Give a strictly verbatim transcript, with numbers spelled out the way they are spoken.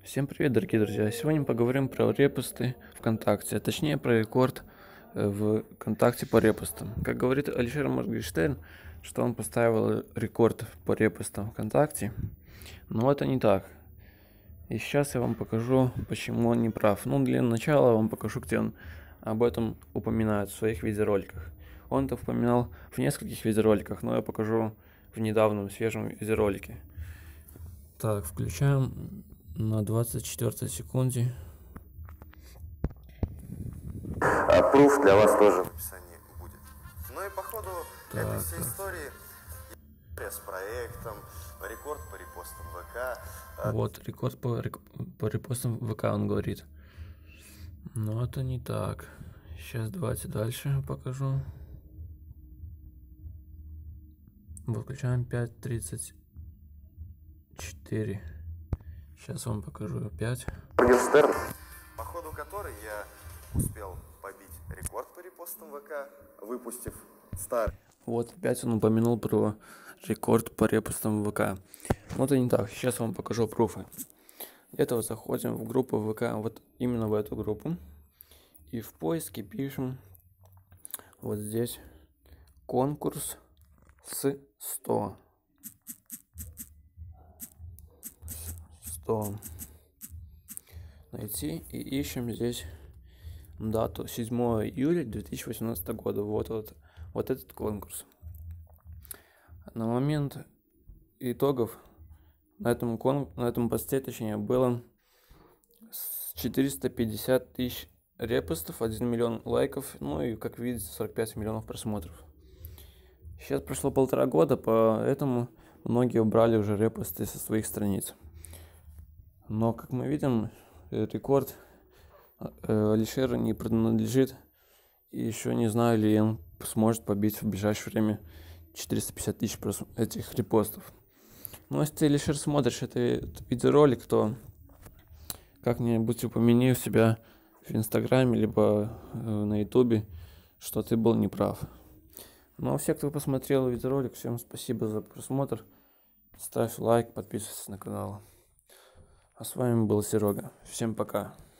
Всем привет, дорогие друзья! Сегодня поговорим про репосты ВКонтакте, а точнее про рекорд э, в ВКонтакте по репостам. Как говорит Алишер Моргенштерн, что он поставил рекорд по репостам ВКонтакте, но это не так. И сейчас я вам покажу, почему он не прав. Ну, для начала я вам покажу, где он об этом упоминает в своих видеороликах. Он это упоминал в нескольких видеороликах, но я покажу в недавнем свежем видеоролике. Так, включаем на двадцать четвёртой секунде. А пруф для вас тоже в описании будет. Ну и по ходу Так, этой всей так. истории с проектом, рекорд по репостам ВК. Вот, рекорд по, рек... по репостам ВК он говорит. Но это не так. Сейчас давайте дальше покажу. Выключаем пять тридцать четыре. Сейчас вам покажу пять. Моргенштерн, по ходу которой я успел побить рекорд по репостам ВК, выпустив старый. Вот опять он упомянул про рекорд по репостам ВК. Но это не так. Сейчас вам покажу пруфы. Для этого заходим в группу ВК, вот именно в эту группу. И в поиске пишем вот здесь конкурс с сто. сто. Найти и ищем здесь дату седьмое июля две тысячи восемнадцатого года. Вот, вот, вот этот конкурс. На момент итогов на этом, кон, на этом посте, точнее, было четыреста пятьдесят тысяч репостов, один миллион лайков, ну и, как видите, сорок пять миллионов просмотров. Сейчас прошло полтора года, поэтому многие убрали уже репосты со своих страниц. Но, как мы видим, рекорд Алишера не принадлежит, и еще не знаю, ли он сможет побить в ближайшее время четыреста пятьдесят тысяч этих репостов. Но если ты, Алишер, смотришь этот видеоролик, то как-нибудь упомяни у себя в Инстаграме, либо на Ютубе, что ты был неправ. Ну а все, кто посмотрел видеоролик, всем спасибо за просмотр. Ставь лайк, подписывайся на канал. А с вами был Серега. Всем пока.